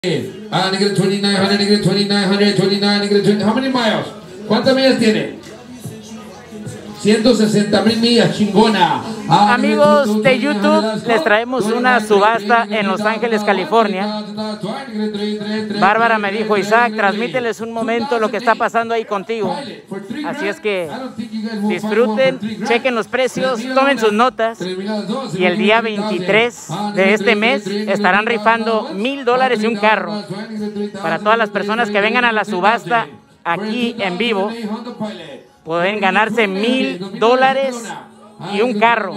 Negative 2900, negative 2900, 29, negative 20. How many miles? ¿Cuántas millas tiene? 160,000 millas, chingona. Amigos de YouTube, les traemos una subasta en Los Ángeles, California. Bárbara me dijo, Isaac, transmíteles un momento lo que está pasando ahí contigo. Así es que disfruten, chequen los precios, tomen sus notas. Y el día 23 de este mes estarán rifando $1,000 y un carro para todas las personas que vengan a la subasta aquí en vivo. Pueden ganarse $1,000 y un carro.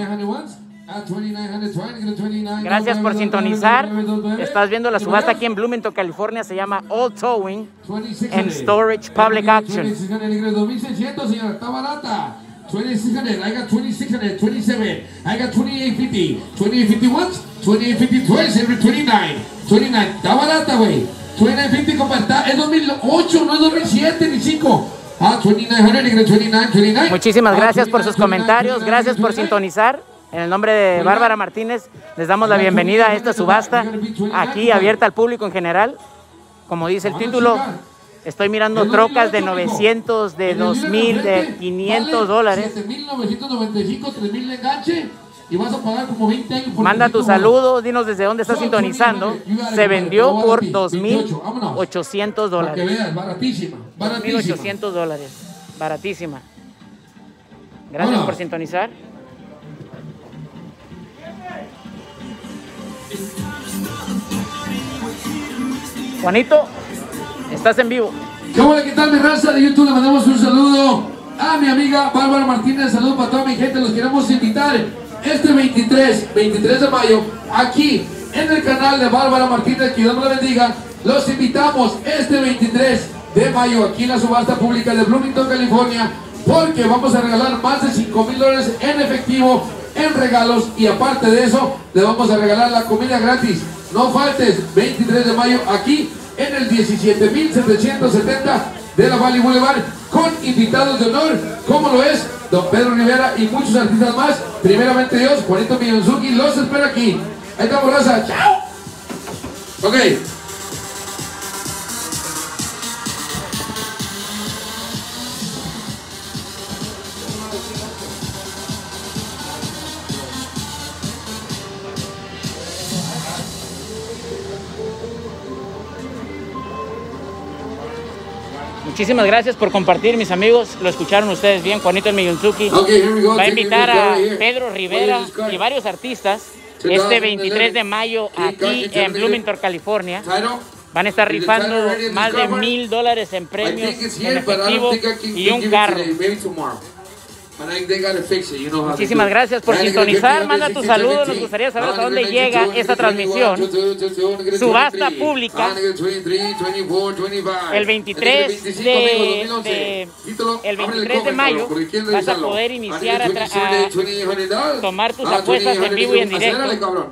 Gracias por sintonizar. Estás viendo la subasta aquí en Bloomington, California. Se llama All Towing and Storage Public Auction. 2,600, señora, está barata. 2,600, I got 2,600, 27, I got 2,850, 2,850 what? 2,850, 29, 29, está barata, güey. 2,950, compa, es 2008, no es 2007 ni 5. 2,900, 29, 29. Muchísimas gracias por sus comentarios, gracias por sintonizar. En el nombre de Bárbara Martínez, les damos la bienvenida a esta subasta, aquí abierta al público en general. Como dice el título, estoy mirando trocas de 900, de 2,000, de $500. 7,995, 3,000 de enganche. Y vas a pagar como 20 años por manda tu saludo, dinos desde dónde estás sintonizando. Se vendió por $2,800. Para que veas, baratísima, baratísima. $2,800, baratísima. Gracias por sintonizar. Juanito, estás en vivo. ¿Cómo le tal mi raza de YouTube? Le mandamos un saludo a mi amiga Bárbara Martínez. Saludos para toda mi gente. Los queremos invitar este 23 de mayo aquí en el canal de Bárbara Martínez. Que Dios me la bendiga. Los invitamos este 23 de mayo aquí en la subasta pública de Bloomington, California, porque vamos a regalar más de $5,000 en efectivo en regalos, y aparte de eso le vamos a regalar la comida gratis. No faltes, 23 de mayo aquí en el 17,770 de la Valley Boulevard, con invitados de honor como lo es Don Pedro Rivera y muchos artistas más. Primeramente Dios, Juanito Miyonzuki los espera aquí. Ahí estamos, raza. Chao. Ok. Muchísimas gracias por compartir, mis amigos. Lo escucharon ustedes bien. Juanito Miyonzuki va a invitar a Pedro Rivera y varios artistas este 23 de mayo aquí en Bloomington, California. Van a estar rifando más de $1,000 en premios en efectivo y un carro. Muchísimas gracias por sintonizar. Manda tu saludo. Nos gustaría saber hasta dónde llega esta transmisión. Subasta pública el 23 de mayo. Vas a poder iniciar a tomar tus apuestas en vivo y en directo.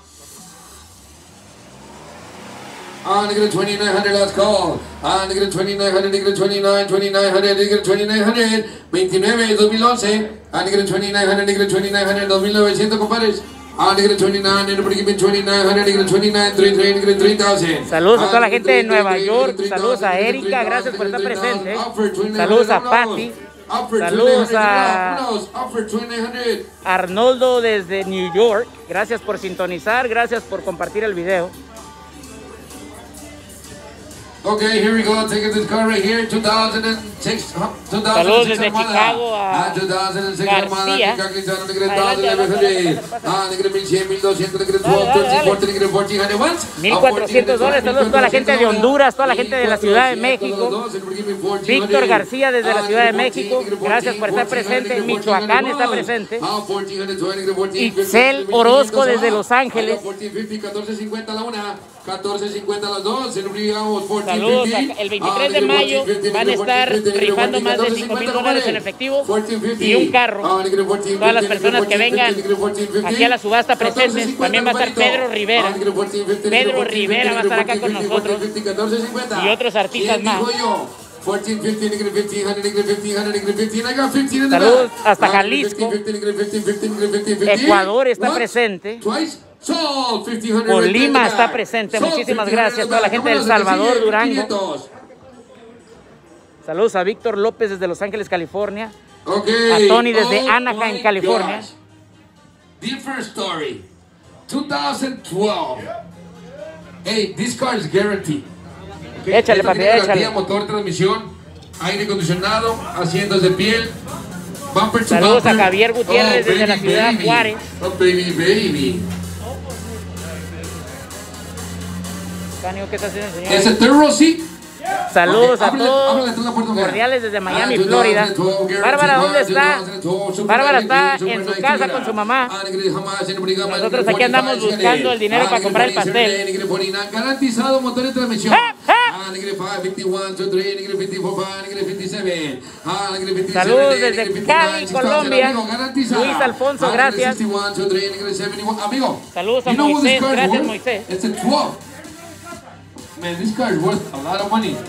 Negative 2,900, last call. Negative 2,900, negative 29, 2,900, negative 2,900, 29, 2011. Negative 2,900, negative 2,900, 2,900, compadres. Negative 29, everybody give me 2,900, negative 29, 33, negative 3,000. Saludos a toda la gente de Nueva York. Saludos a Erika, gracias por estar presente. Saludos a Patty. Saludos a Arnoldo desde New York. Gracias por sintonizar, gracias por compartir el video. Okay, here we go. Taking this car right here, 2006. Saludos desde Chicago a García. 1,400 dólares. Saludos a toda la gente de Honduras, toda la gente de la Ciudad de México. Víctor García desde la Ciudad de México. Gracias por estar presente. Michoacán está presente. Itzel Orozco desde Los Ángeles. 14.50 la una, 14.50 las dos. Saludos. El 23 de mayo van a estar rifando más de $5,000 en efectivo y un carro. Todas las personas que vengan aquí a la subasta presentes. También va a estar Pedro Rivera. Pedro Rivera va a estar acá con nosotros y otros artistas más. Saludos hasta Jalisco. Ecuador está presente. Sold, 1500. Colima está presente. Muchísimas gracias a toda la gente del Salvador, Durango. Saludos a Víctor López desde Los Ángeles, California. A Tony desde Anaheim, California. Different story. 2012. Hey, this car is guaranteed. Okay. Échale, papi, échale. Motor, transmisión, aire acondicionado, asientos de piel. Bumper to saludos bumper. A Javier Gutiérrez desde la ciudad de Juárez. Oh, baby. ¿Qué está haciendo, señor? ¿Es el turbo, sí? Saludos a todos cordiales desde Miami, Florida. Bárbara, ¿dónde está? Bárbara está en su casa con su mamá. Nosotros aquí andamos buscando el dinero para comprar el pastel. Garantizado motor y transmisión. Saludos desde Cali, Colombia. Luis Alfonso, gracias. Saludos a Moisés, gracias Moisés. Man, this car is worth a lot of money.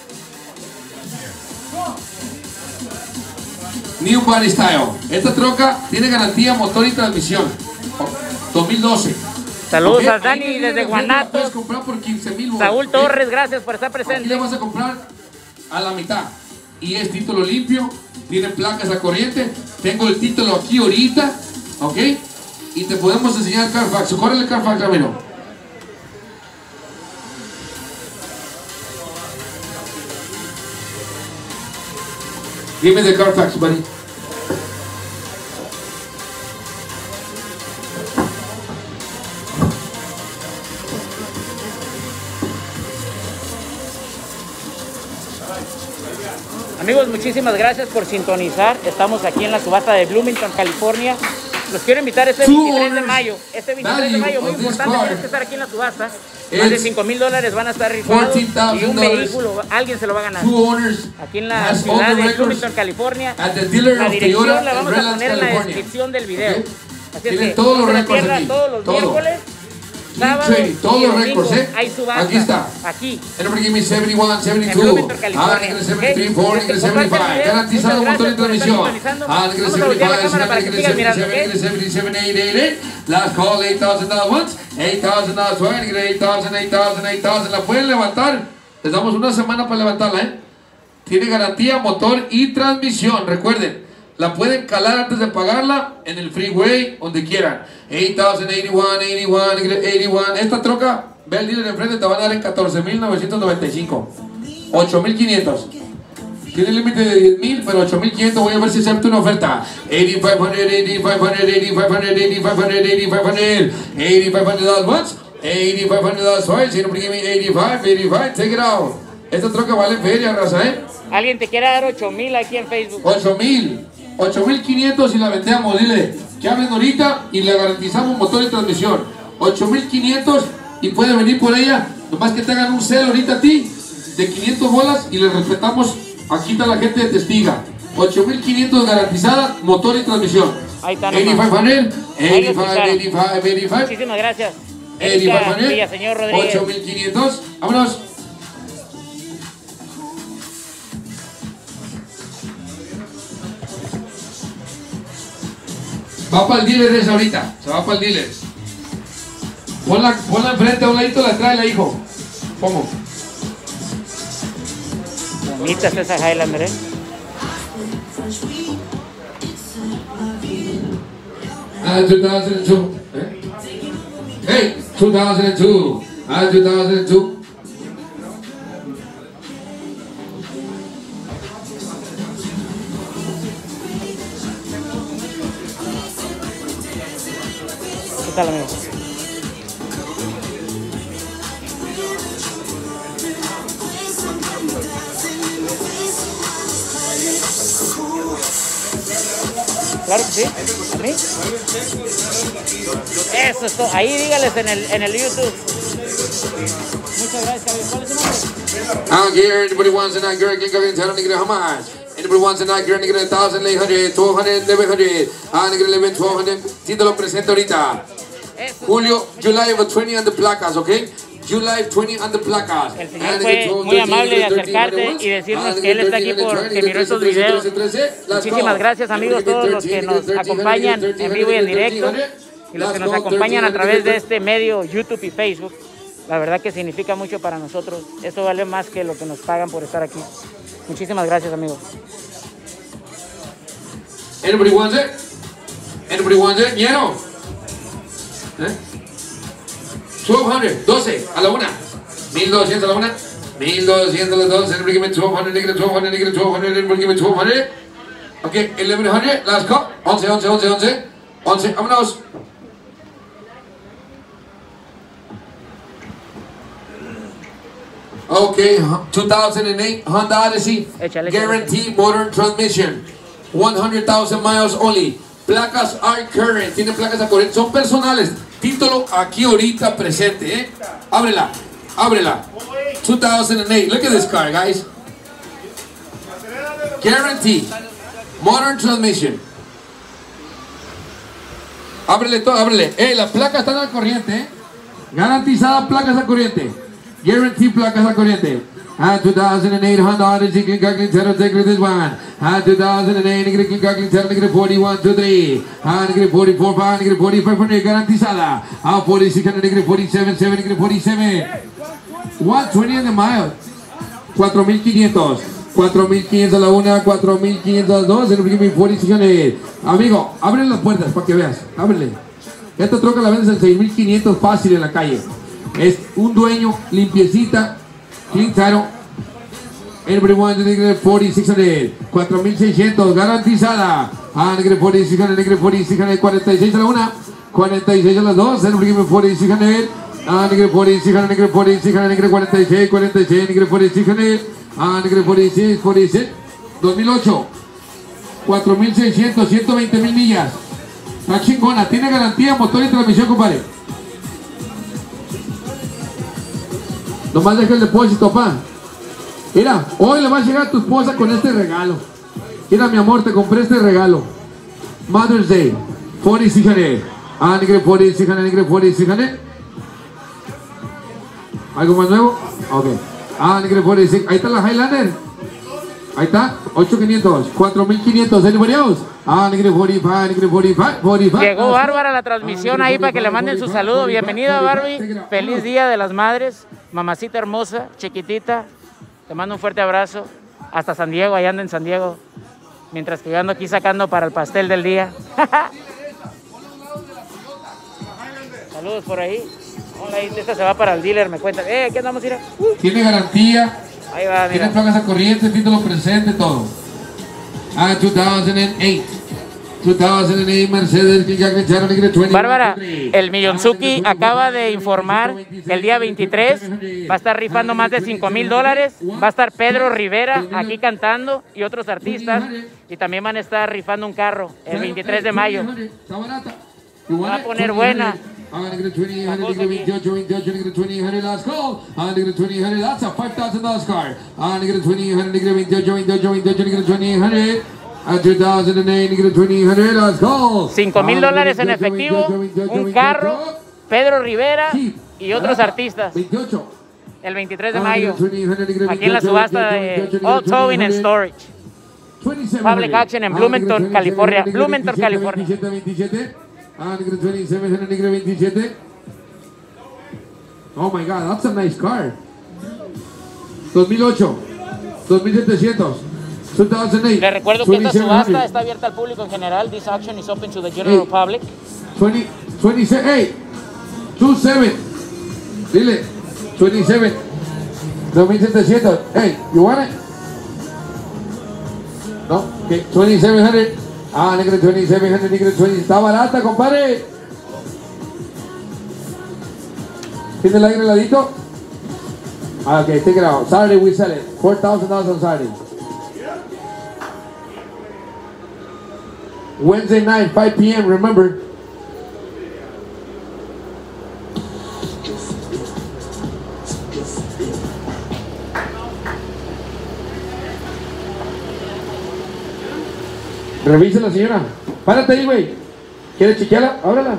New Body Style. Esta troca tiene garantía motor y transmisión. 2012. Saludos a Dani desde Guanatos. Puedes comprar por 15,000 Saúl Torres, gracias por estar presente. Aquí le vas a comprar a la mitad. Y es título limpio. Tiene placas a corriente. Tengo el título aquí ahorita. ¿Ok? Y te podemos enseñar el Carfax. Córrele el Carfax, Ramiro. Give me the Carfax, buddy. Amigos, muchísimas gracias por sintonizar. Estamos aquí en la subasta de Bloomington, California. Los quiero invitar este 23 de mayo. Este 23 de mayo, muy importante, tienes que estar aquí en la subasta. Más de $5,000 van a estar rifados y un vehículo, alguien se lo va a ganar. Aquí en la ciudad de Bloomington, California. La dirección la vamos a poner en la descripción del video. Así es que todos los récords aquí. Todos los miércoles, sábado todos los récords, hay subasta. Aquí está. Aquí. Everybody give me 71, 72. Bloomington, California. 73, 4, 75. Garantizado motor y transmisión. 77, last call, $8,000 once, $8,000 twice, $8,000. La pueden levantar. Les damos una semana para levantarla, ¿eh? Tiene garantía, motor y transmisión. Recuerden, la pueden calar antes de pagarla en el freeway, donde quieran. 8,081, 81. Esta troca, ve al dealer de enfrente, te van a dar en 14,995. 8,500. Tiene límite de 10,000, pero 8,500. Voy a ver si acepto una oferta. 8,500 once, $8,500 twice. Give me 85, take it out. Esta troca vale feria, raza, ¿eh? Alguien te quiere dar 8,000 aquí en Facebook. 8,500 y la vendemos. Dile que hablen ahorita y le garantizamos motor y transmisión. 8,500 y puede venir por ella. Nomás que te hagan un cel ahorita a ti de 500 bolas y le respetamos. Aquí está la gente de Testiga. 8,500 garantizada, motor y transmisión. Ahí está. 85. Muchísimas gracias. 85. Señor Rodríguez. 8,500. Vámonos. Va para el dealer esa ahorita. Se va para el dealer. Ponla enfrente a un ladito, la trae la hijo. Pongo. Bonita es esa Highlander, ¿eh? Ah, 2002. Hey, 2002. Ah, 2002. ¿Qué tal, amigo? Claro que sí. ¿A mí? Eso es todo. Ahí dígales en el YouTube. Muchas gracias, ¿cuál es su nombre? Anybody wants a night girl, can come in and tell them how much. Anybody wants a night girl, 1,800, 200, 1,100, 11, 1200. Sí, te lo presento ahorita. Julio, July of 20 on the placas, ¿ok? July 20 on the placas. El señor fue muy amable de acercarse y decirnos que él está aquí porque miró estos videos. Muchísimas gracias, amigos, todos los que nos acompañan en vivo y en directo. y los que nos acompañan a través de este medio, YouTube y Facebook. La verdad que significa mucho para nosotros. Esto vale más que lo que nos pagan por estar aquí. Muchísimas gracias, amigos. Anybody wants it? Anybody wants it? Ñero. 1200, 12 a la una. 1200 a la una. 1200 a las dos. Anybody give me 1200, negative 1200, negative 1200. Anybody give me 1200? Okay, 1100. Last call. 11. Vámonos. Okay, 2008 Honda Odyssey, guaranteed motor transmission, 100,000 miles only. Placas are current, tiene placas a corriente, son personales. Título aquí ahorita presente, Ábrela. 2008, look at this car, guys. Guaranteed, motor transmission. Ábrele todo, ábrele. Las placas están al corriente, Garantizada placas a corriente. Guarantee placas a corriente. 2008 Honda Odyssey, Clean Zero, take this one. 2008, Clean Zero, negative 41, 2, 3. Negative 44, 5, negative 4500, garantizada. 46, negative 47, 7, negative 47. 120 in the mile. 4500. 4500 a la una, 4500 a las dos, en el 4600. Amigo, abre las puertas para que veas. Ábrele. Esta troca la vendes en 6500 fácil en la calle. Es un dueño, limpiecita, clean title. Everyone, negative 4600, 4600, garantizada. Negative 4600, negative 4600, 46 a la una, 46 a las dos, negative 4600. Negative 4600, negative 4600, negative 46, 46, negative 4600. Negative 46, 46. 2008, 4600, 120,000 millas. Está chingona, tiene garantía, motor y transmisión, compadre. Nomás deja el depósito, pa. Mira, hoy le va a llegar a tu esposa con este regalo. Mira, mi amor, te compré este regalo. Mother's Day, 4600. Negative 4600, negative 4600. ¿Algo más nuevo? Ok. Negative 46. Ahí está la Highlander. Ahí está, 8500, 4500. Anybody else? Negative 45, negative 45, 45. Llegó Bárbara a la transmisión ahí para que le manden su saludo. Bienvenida, Barbie. Feliz Día de las Madres. Mamacita hermosa, chiquitita. Te mando un fuerte abrazo. Hasta San Diego, allá anda en San Diego. Mientras que yo ando aquí sacando para el pastel del día. Saludos por ahí. Esta se va para el dealer, me cuentan. ¿Qué andamos, mira? Tiene garantía. Ahí va, mira. Tiene placas a corriente, título presente, todo. 2008 Mercedes. Bárbara, el Millonzuki acaba de informar que el día 23 va a estar rifando más de $5,000. Va a estar Pedro Rivera aquí cantando y otros artistas. Y también van a estar rifando un carro el 23 de mayo. Va a poner buena. Negative 20, last call. Negative 20, that's a $5,000 car. Negative 20, negative 20, 2008, negative 20, last call. $5,000 en efectivo, un carro, Pedro Rivera y otros artistas. El 23 de mayo, aquí en la subasta de All Towing and Storage. Public Action en Bloomington, California. Bloomington, California. Negative 27, negative 27. Oh my God, that's a nice car. 2008, 2700, 2008. Les recuerdo que esta subasta está abierta al público en general. This auction is open to the general public. 27, 27. Dile, 27, 2700. Hey, you want it? No, okay, 2700. Negative 2700, negative 20. Está barata, compadre. ¿Tiene el aire heladito? Okay, take it out. Saturday we sell it. $4,000 on Saturday. Wednesday night, 5 p.m. Remember. Revise la señora. Párate ahí, güey. ¿Quieres chequearla? Ábrala.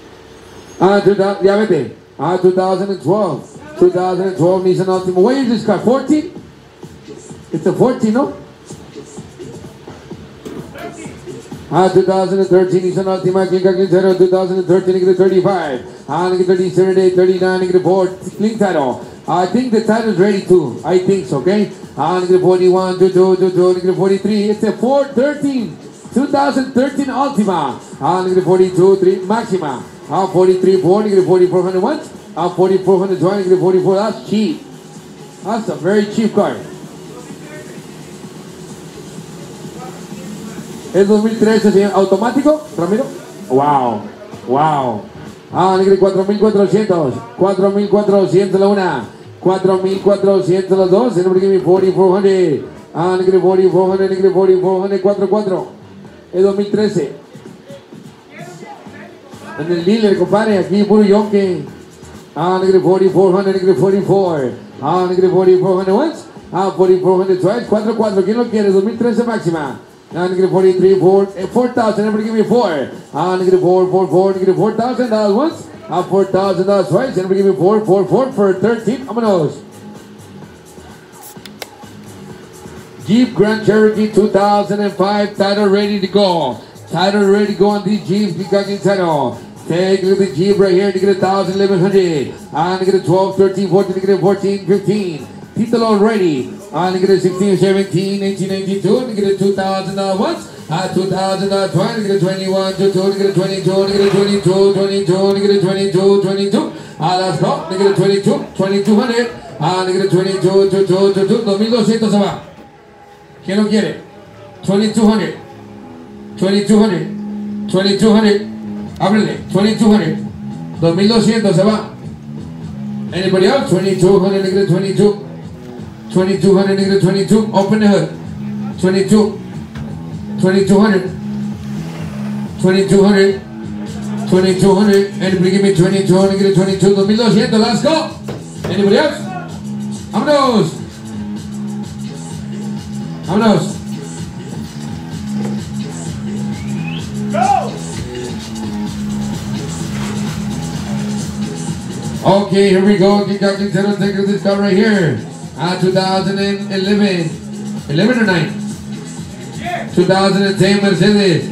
Ya vete. 2012. 2012 Nissan Altima. What year is this car? 14? It's a 14, ¿no? 2013 Nissan Altima, King Clintero, 2013, negative 35. Negative 37, 39, negative 4, Clintero. I think the title is ready too. I think so, okay? Negative 41, 22, negative 43. It's a 413, 2013 Altima. Negative 42, 3 Maxima. 43, 4, negative 4400 once. 4400 twice, negative 44. That's cheap. That's a very cheap car. ¿Es 2013, señor? ¿Automático, Ramiro? Wow, wow. Negative 4400, 4400 la una, 4400 las dos, and give me 4400. Negative 4400, negative 4400, 44. Es 2013. En el dealer, compadre, aquí puro yonke. Negative 4400, negative 44. Negative 4400 once. 4400 twice, 44. ¿Quién lo quiere? 2013 máxima. Negative 43, 4,000. Everybody give me 4. Negative 4, negative 4,000 dollars once. $4,000 twice. Everybody give me 4 for 13. Vámonos. Jeep Grand Cherokee 2005 title ready to go. Title ready to go on these Jeeps. Title. Take a look at the Jeep right here. Negative 1,000, 1,100. Negative 12, 13, 14, negative 14, 15. Titolo ready. Negative 16, 17, 18, 92. Negative $2,000 once. $2,000 twice. Negative 21, 22, negative 22, negative 22, 22, negative 22, 22. Let's go. Negative 22, 2,200. Negative 22, 22, 22. 2,200 se va. ¿Quién lo quiere? 2,200. 2,200. 2,200. Ábrele. 2,200. 2,200 se va. Anybody else? 2,200, negative 22. 2,200, negative 22. Open the hood. 22. 2,200. 2,200. 2,200. Anybody give me 22, negative 22. 2,200. Let's go. Anybody else? Vámonos. Vámonos. Go. Okay, here we go. Take this car right here. 2011. 11 or 9? 2010 Mercedes.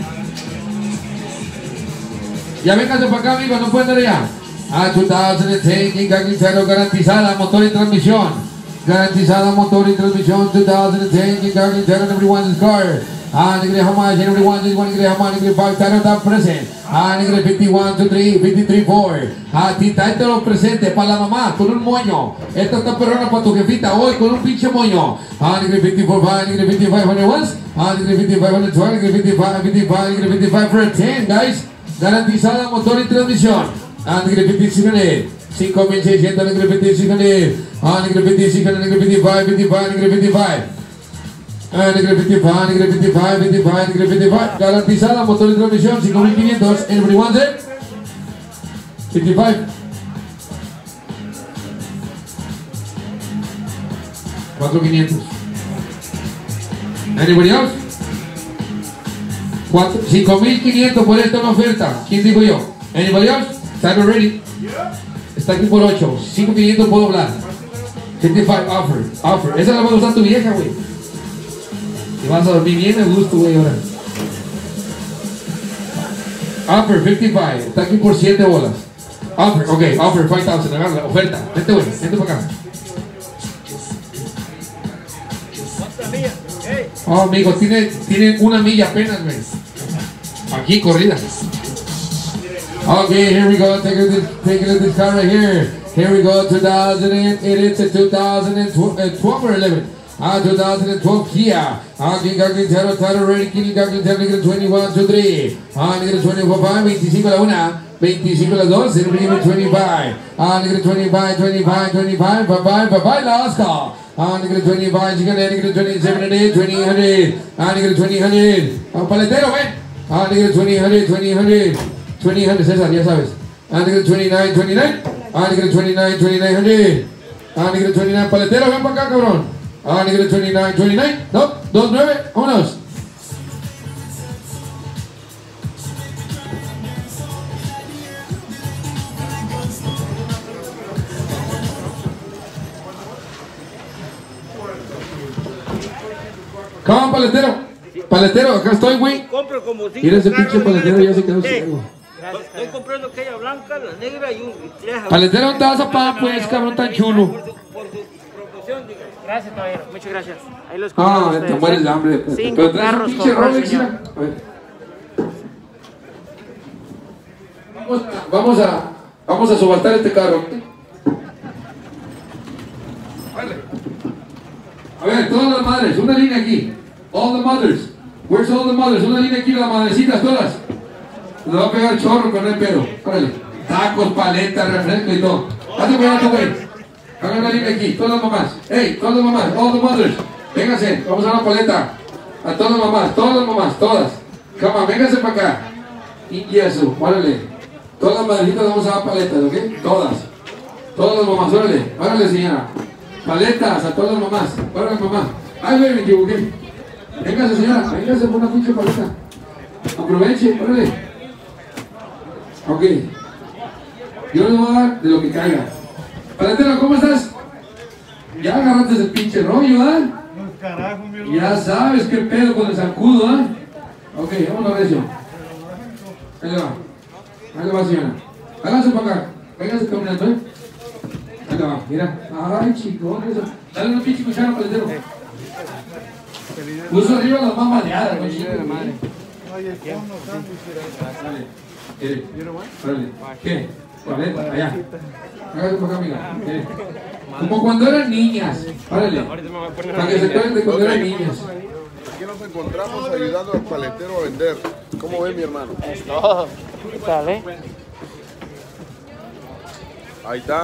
Ya véngase para acá, amigo, no pueden dar ya. 2010 King Clintero, garantizada, motor y transmisión. Garantizada, motor y transmisión. 2010 King Clintero, everyone's car. Negative how much? Everybody wants this one. Negative how much? Negative 5 title not present. Negative 51, 23, 53, 4. Title presente para la mamá con un moño. Esta está perrona para tu jefita hoy con un pinche moño. Negative 54, 5, negative 5500 once. Negative 5500 twice. Negative 55, 55, negative 55 for a 10, guys. Garantizada, motor y transmisión. Negative 5600. 5,600, negative 5600. Negative 5600, negative 55, 55, negative 55. Negative 55, negative 55, 55, negative 55. Garantizada, motor y transmisión, 5,500. Anybody wants it? 55. 4,500. Anybody else? 5,500 por esta una oferta. ¿Quién dijo yo? Anybody else? Title ready. Está aquí por 8. 5,500 puedo hablar. 55 offer. Esa la va a usar tu vieja, güey. Y vas a dormir bien a gusto, güey, ahora. Offer 55. Está aquí por 7 bolas. Offer, ok, offer 5,000. Agarra, oferta. Vente, güey, vente para acá. Oh, amigo, tiene una milla apenas, güey. Aquí, corrida. Okay, here we go. Take a look at this car right here. Here we go, it's a 2012 or 11. 2012 Kia. King Clintero, title ready. King Clintero, negative 21, 23. Negative 24, 5, 25 la una, 25 la dos, and we give it 25. Negative 25, 25, 25, bye-bye, la Oscar. Negative 25, negative 27, 20, 100. Negative 20, paletero, ven. Negative 20, 20, César, ya sabes. Negative 29, 29. Negative 29, 2900. Negative 29, paletero, ven para acá, cabrón. Negative 29, 29. No, 29, vámonos. Come on, paletero. Paletero, acá estoy, güey. Compro como 5 Mira ese pinche paletero, ya se quedó ciego. Estoy comprando aquella blanca, la negra y tres. Paletero, ¿dónde vas a pagar, pues, cabrón, tan chulo? Por su promoción, diga. Gracias, caballero. Muchas gracias. Ahí los Ah, te mueres de hambre. 5 Pero traes un carros pinche compró el Rolex, señor. mira. A ver. Vamos a subastar este carro. A ver, todas las madres, una línea aquí. All the mothers. Where's all the mothers? Una línea aquí, las madrecitas todas. Le va a pegar chorro con el pedo. Órale. Tacos, paletas, refresco y todo. Hazte cuidado, güey. Hagan una línea aquí, todas las mamás. Hey, todas las mamás, all the mothers. Vénganse, vamos a la paleta. A todas las mamás, todas. Cama, vénganse para acá. Y eso, órale. Todas las madrecitas vamos a dar paletas, ¿ok? Todas las mamás, órale señora. Paletas a todas las mamás, órale mamá. Ay, güey, me equivoqué. Véngase señora, véngase por una pinche paleta. Aproveche, órale. Ok. Yo les voy a dar de lo que caiga. Paletero, ¿cómo estás? Ya agarraste el pinche rollo, ¿ah? Ya sabes qué pedo con el zancudo, ¿ah? Ok, vámonos recio. Ahí le va, señora. Háganse para acá. Vénganse caminando, ¿eh? Ahí le va, mira. Ay, chicos, eso. Dale una pinche cuchara, paletero. Puso arriba las más mareadas, güey. Dale. ¿Qué? Paleta, allá. Háganse para acá, amiga. Como cuando eran niñas. Órale. Para que se acuerden de cuando eran niñas. Aquí nos encontramos ayudando al paletero a vender. ¿Cómo ve mi hermano? ¿Qué tal, Ahí está.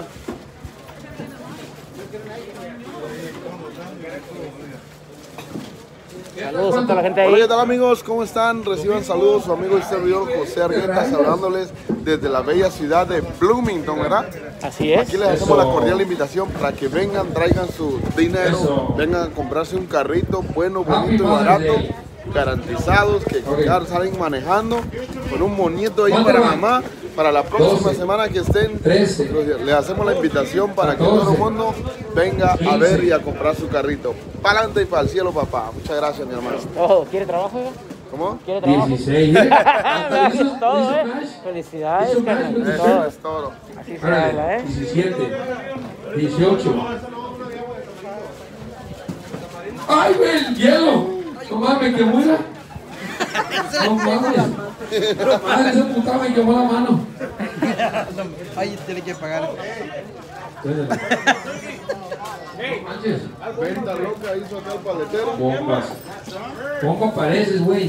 Saludos a toda la gente Hola, ahí. ¿qué tal amigos? ¿Cómo están? Reciban saludos su amigo y servidor José Argueta, saludándoles desde la bella ciudad de Bloomington, ¿verdad? Así es. Aquí les hacemos la cordial invitación para que vengan, traigan su dinero, vengan a comprarse un carrito bueno, bonito y barato, garantizados, que salen manejando, con un monito ahí para mamá. Para la próxima semana que estén, les hacemos la invitación para que todo el mundo venga a ver y a comprar su carrito. Para adelante y para el cielo, papá. Muchas gracias, mi hermano. Oh, ¿quiere trabajo? ¿Cómo? ¿Quiere trabajo? 16, Todo, Felicidades, carnal. Eso Todo. es todo. Así se habla, 17, 18. ¡Ay, güey, el hielo! No mames, que muera. No mames. Madre, esa puta me quemó la mano. Ahí tiene que pagar. No manches. Venta loca hizo acá el paletero. Bombas. Bomba pareces, güey.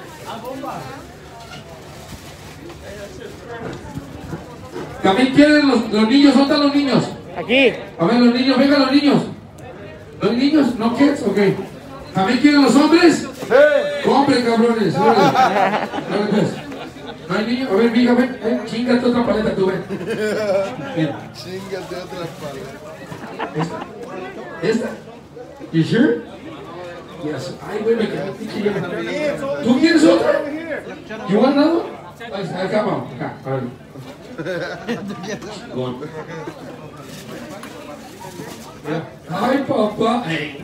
También quieren los niños, ¿dónde están los niños? Aquí. A ver, los niños, vengan los niños. ¿Los niños? ¿No quieres? Ok. ¿También quieren los hombres? ¡Sí! ¡Compren, cabrones! ¡Órale! Pues. ¿No hay niños? A ver, mija, ven. Chingate otra paleta, tú ven. Bien. Chingate otra paleta. ¿Esta? You sure? Yes. Ay, güey, me quedé pinche lleno. ¿Tú quieres otra? ¿You want another? Acá, vamos. Acá, a ver. Ay, papá.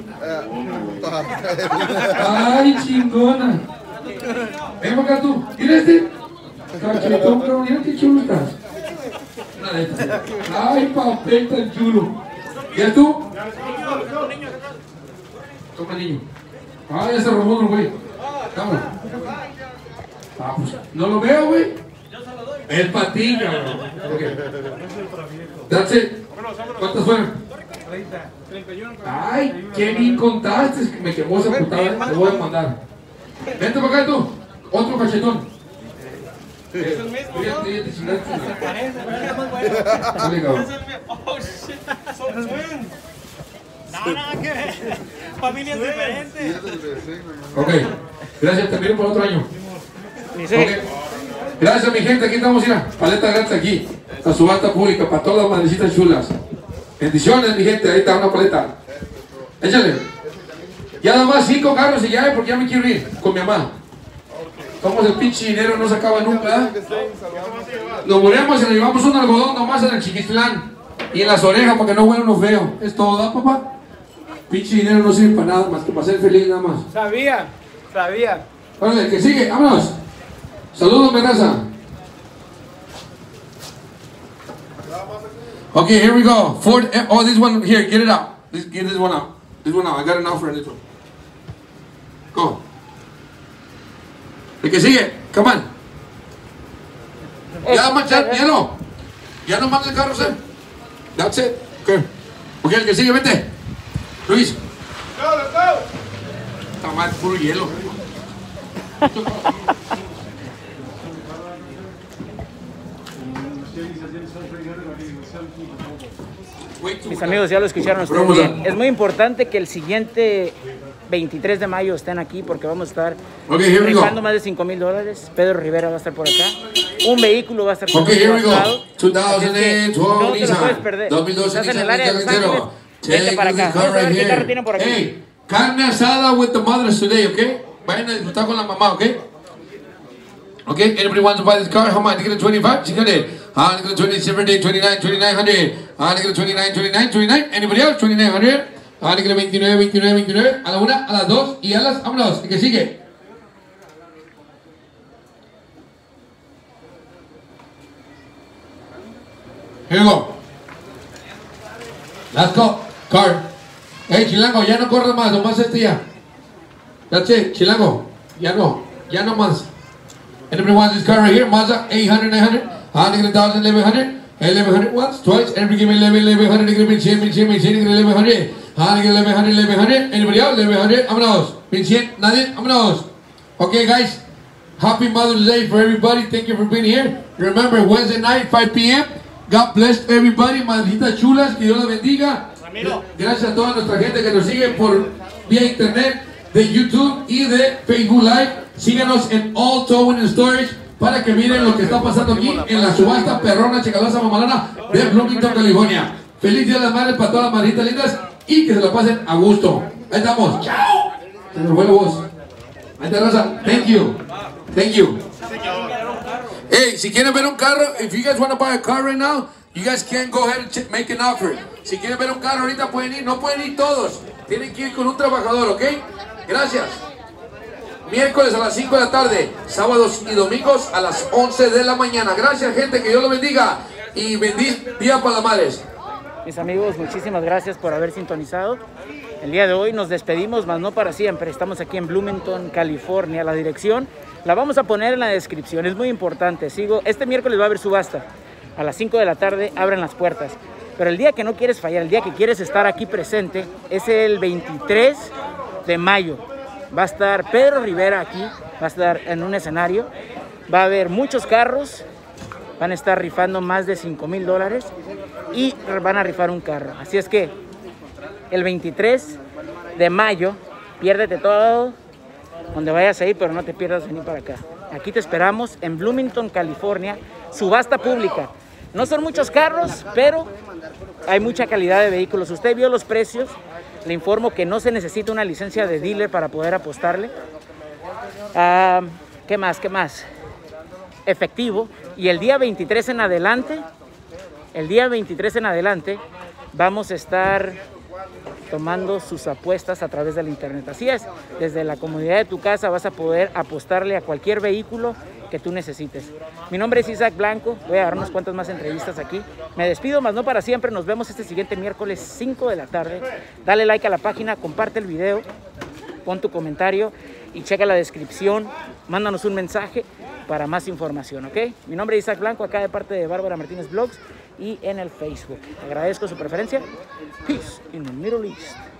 Ay, chingona. Ven acá tú. Mira este. Cachetón, pero mira qué chulo estás. Una de estas. Ay, papel tan chulo. ¿Ya tú? Toma, niño. Ah, ya se robó uno, güey. Cámara. Ah, pues, no lo veo, güey. El patín, cabrón. Okay. That's it. ¿Cuántas fueron? 31. Ay, qué bien contaste. Es que me quemó esa putada. Te voy a mandar. Vente para acá tú. Otro cachetón. Fíjate, chingaste. Dale, cabrón. Nada que ver. Familias diferentes. Ok. Gracias, te pido por otro año. Dice. Okay. Gracias, mi gente. Aquí estamos, mira. Paleta gratis aquí. La subasta pública para todas las madrecitas chulas. Bendiciones, mi gente. Ahí está una paleta. Échale. Ya nada más 5 carros y ya, porque ya me quiero ir con mi mamá. Somos el pinche dinero, no se acaba nunca. Nos morimos y nos llevamos un algodón nomás en el Chiquitlán. Y en las orejas para que no huela uno feo. Es todo, ¿da, papá? Pinche dinero no sirve para nada más que para ser feliz nada más. Sabía. Sabía. Órale, que sigue, vámonos. Saludos, mi raza. Okay, here we go. Ford. Oh, this one here. Get it out. Get this one out. This one out. I got enough for this one. Go. El que sigue. Come on. Ya, mancha, ya no. Ya no manda el carro, sir. That's it. Okay. Okay, el que sigue, vente. Luis. Go, let's go. Está mal, puro hielo. Mis amigos, ya lo escucharon ustedes bien. Es muy importante que el siguiente 23 de mayo estén aquí porque vamos a estar rifando más de $5,000. Pedro Rivera va a estar por acá. Un vehículo va a estar por here we go. no te lo puedes Nissan. perder. 2012 Estás en el Nissan área de Los Ángeles, Check vete para acá. this Vamos a car ver right qué here. carro tienen por aquí. Hey, carne asada with the mothers today, okay? Vayan a disfrutar con la mamá, okay? Okay, anybody wants to buy this car? How much? You get a 25? 600. I'm going to 27 day, 29, 2900. I'm going to 29, 29, 29. Anybody else? 2900. I'm going to 29, 29, 29. A la una, a las dos y a las... Vámonos, el que sigue. Here we go. Let's go. Car. Hey, Chilango, ya no corre más, nomás este ya. That's it, Chilango. Ya no más. Anybody wants this car right here? Mazda 800, 900. I'm going to 1,000, 1100. 1100 once, twice. Everybody give me 1100. Give me 100, 1100. I'm going to 1100, 1100. Anybody else? 1100. Vámonos. 100, nadie. Vámonos. Okay, guys. Happy Mother's Day for everybody. Thank you for being here. Remember, Wednesday night, 5 p.m. God bless everybody. Madrecitas chulas, que Dios las bendiga. Gracias a toda nuestra gente que nos sigue por vía internet, de YouTube y de Facebook Live. Síganos en All Towing and Storage para que miren lo que está pasando aquí en la subasta perrona chicalosa mamalona de Bloomington, California. Feliz Día de las Madres para todas las madritas lindas y que se la pasen a gusto. Ahí estamos. Chao. Se nos fue la voz. Ahí está, raza. Thank you. Thank you. Hey, si quieren ver un carro, if you guys want to buy a car right now, you guys can go ahead and make an offer. Si quieren ver un carro ahorita pueden ir, no pueden ir todos. Tienen que ir con un trabajador, ¿ok? Gracias. Miércoles a las 5 de la tarde, sábados y domingos a las 11 de la mañana. Gracias, gente, que Dios los bendiga y bendito día para las madres. Mis amigos, muchísimas gracias por haber sintonizado. El día de hoy nos despedimos, mas no para siempre. Estamos aquí en Bloomington, California. La dirección la vamos a poner en la descripción, es muy importante. Este miércoles va a haber subasta. A las 5 de la tarde abren las puertas. Pero el día que no quieres fallar, el día que quieres estar aquí presente, es el 23 de mayo. Va a estar Pedro Rivera aquí, va a estar en un escenario. Va a haber muchos carros, van a estar rifando más de $5,000 y van a rifar un carro. Así es que el 23 de mayo, piérdete todo donde vayas a ir, pero no te pierdas venir para acá. Aquí te esperamos en Bloomington, California, subasta pública. No son muchos carros, pero hay mucha calidad de vehículos. Usted vio los precios. Le informo que no se necesita una licencia de dealer para poder apostarle. ¿Qué más? ¿Qué más? Efectivo. Y el día 23 en adelante, vamos a estar tomando sus apuestas a través del internet. Así es, desde la comodidad de tu casa vas a poder apostarle a cualquier vehículo que tú necesites. Mi nombre es Isaac Blanco, voy a dar unas cuantas más entrevistas aquí. Me despido, mas no para siempre. Nos vemos este siguiente miércoles 5 de la tarde. Dale like a la página, comparte el video, pon tu comentario y checa la descripción. Mándanos un mensaje para más información, ¿ok? Mi nombre es Isaac Blanco, acá de parte de Bárbara Martínez Blogs y en el Facebook. Agradezco su preferencia. Peace in the Middle East.